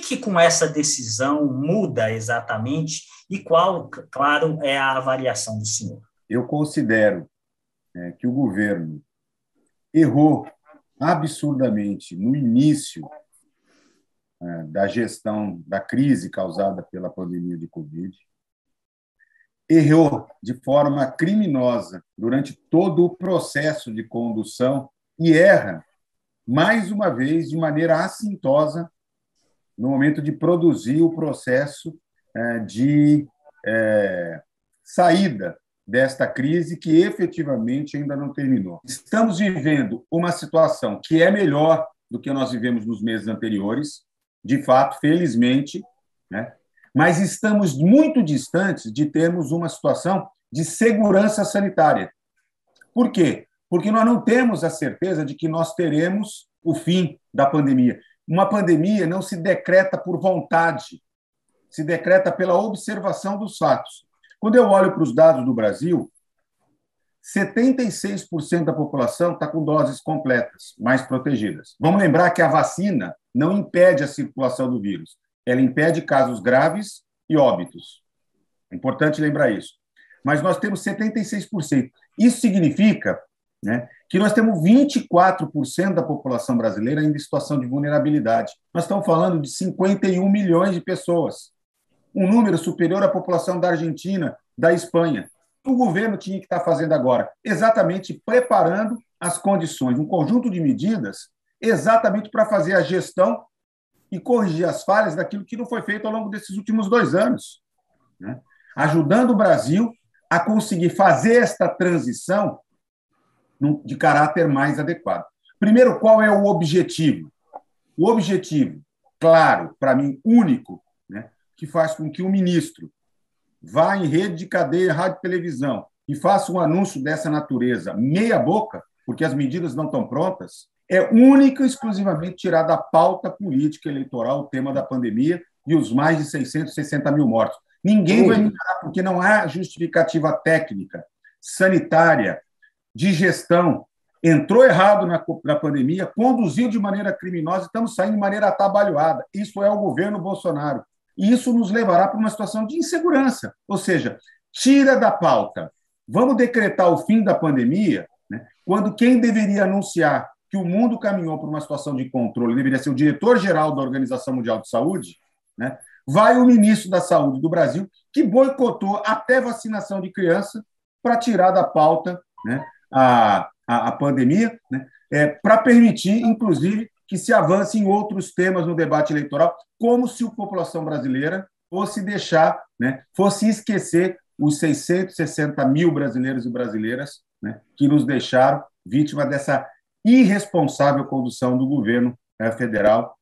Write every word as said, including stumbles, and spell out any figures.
que com essa decisão muda exatamente e qual, claro, é a avaliação do senhor? Eu considero é, que o governo errou absurdamente no início é, da gestão da crise causada pela pandemia de Covid, errou de forma criminosa durante todo o processo de condução e erra, mais uma vez, de maneira assintosa no momento de produzir o processo é, de é, saída desta crise que efetivamente ainda não terminou. Estamos vivendo uma situação que é melhor do que nós vivemos nos meses anteriores, de fato, felizmente, né? Mas estamos muito distantes de termos uma situação de segurança sanitária. Por quê? Porque nós não temos a certeza de que nós teremos o fim da pandemia. Uma pandemia não se decreta por vontade, se decreta pela observação dos fatos. Quando eu olho para os dados do Brasil, setenta e seis por cento da população está com doses completas, mais protegidas. Vamos lembrar que a vacina não impede a circulação do vírus, ela impede casos graves e óbitos. É importante lembrar isso. Mas nós temos setenta e seis por cento. Isso significa, né, que nós temos vinte e quatro por cento da população brasileira ainda em situação de vulnerabilidade. Nós estamos falando de cinquenta e um milhões de pessoas, um número superior à população da Argentina, da Espanha. O governo tinha que estar fazendo agora? Exatamente preparando as condições, um conjunto de medidas exatamente para fazer a gestão e corrigir as falhas daquilo que não foi feito ao longo desses últimos dois anos, né? Ajudando o Brasil a conseguir fazer esta transição de caráter mais adequado. Primeiro, qual é o objetivo? O objetivo, claro, para mim, único, né, que faz com que o ministro vá em rede de cadeia, rádio e televisão e faça um anúncio dessa natureza meia boca, porque as medidas não estão prontas, é única e exclusivamente tirar da pauta política eleitoral o tema da pandemia e os mais de seiscentos e sessenta mil mortos. Ninguém vai melhorar, porque não há justificativa técnica, sanitária, de gestão. Entrou errado na, na pandemia, conduziu de maneira criminosa, estamos saindo de maneira atabalhoada. Isso é o governo Bolsonaro. E isso nos levará para uma situação de insegurança. Ou seja, tira da pauta. Vamos decretar o fim da pandemia, né, quando quem deveria anunciar que o mundo caminhou para uma situação de controle deveria ser o diretor-geral da Organização Mundial de Saúde, né, vai o ministro da Saúde do Brasil, que boicotou até vacinação de criança para tirar da pauta, né, a, a, a pandemia, né, é, para permitir, inclusive, que se avance em outros temas no debate eleitoral, como se a população brasileira fosse deixar, né, fosse esquecer os seiscentos e sessenta mil brasileiros e brasileiras, né, que nos deixaram vítima dessa irresponsável condução do governo, né, federal